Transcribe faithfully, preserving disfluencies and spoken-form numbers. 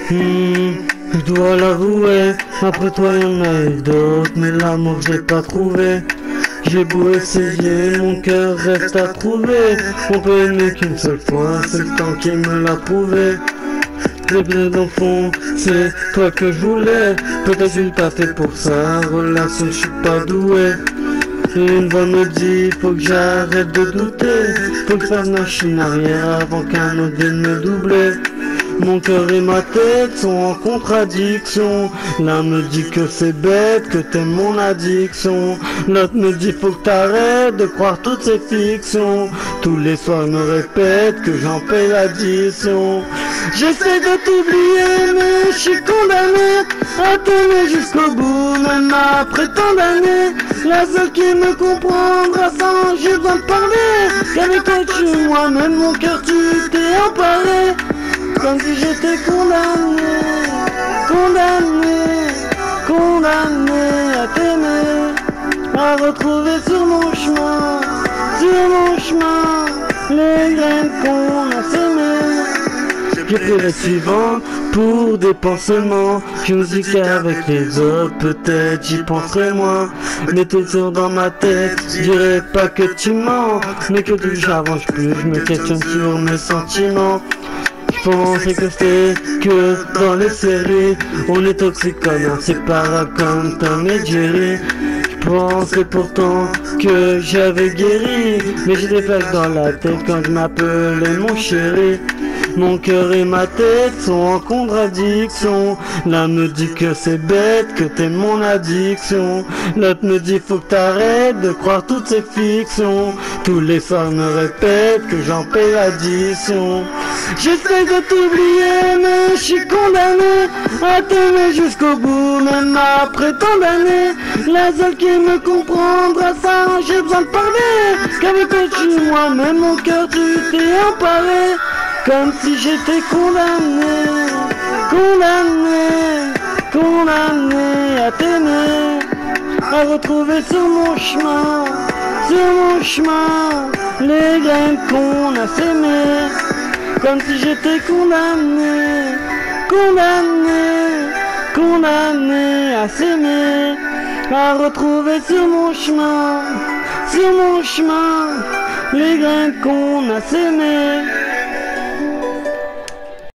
Hmm, je dois l'avouer, après toi y'en a eu d'autres, mais l'amour j'ai pas trouvé. J'ai beau essayer, mon cœur reste à trouver. On peut aimer qu'une seule fois, c'est le temps qui me l'a prouvé. Le blé dans le fond, c'est toi que je voulais. Peut-être une pas fait pour ça, relation je suis pas doué. Une voix me dit, faut que j'arrête de douter. Faut que je fasse machine arrière avant qu'un autre vienne me doubler. Mon cœur et ma tête sont en contradiction. L'un me dit que c'est bête, que t'aimes mon addiction. L'autre me dit faut que t'arrêtes de croire toutes ces fictions. Tous les soirs me répète que j'en paye l'addition. J'essaie de t'oublier mais je suis condamné à t'aimer jusqu'au bout, même après tant d'années. La seule qui me comprendra sans j'ai besoin de parler. Qu'avec toi je suis moi-même, mon cœur tu t'es emparé. Comme si j'étais condamné, condamné, condamné à t'aimer, à retrouver sur mon chemin, sur mon chemin, les graines qu'on a semées. J'ai pris les suivantes pour des pansements. Je me dis qu'avec les autres, peut-être j'y penserai moins. Mais toujours dans ma tête, je dirais pas que tu mens, mais que plus j'avance plus, je me questionne sur mes sentiments. Je pensais que c'était que dans les séries, on est toxique comme inséparable comme Tom et Jerry. Je pensais pourtant que j'avais guéri, mais j'ai des flaques dans la tête quand je m'appelais mon chéri. Mon cœur et ma tête sont en contradiction. L'un me dit que c'est bête, que t'es mon addiction. L'autre me dit faut que t'arrêtes de croire toutes ces fictions. Tous les soirs me répètent que j'en paye l'addition. J'essaie de t'oublier mais je suis condamné à t'aimer jusqu'au bout, même après tant d'années. La seule qui me comprendra ça, j'ai besoin de parler. Qu'avec toi je suis moi-même, mon cœur tu t'es emparé. Comme si j'étais condamné, condamné, condamné à t'aimer, à retrouver sur mon chemin, sur mon chemin, les graines qu'on a semées. Comme si j'étais condamné, condamné, condamné à s'aimer, à retrouver sur mon chemin, sur mon chemin, les graines qu'on a semées.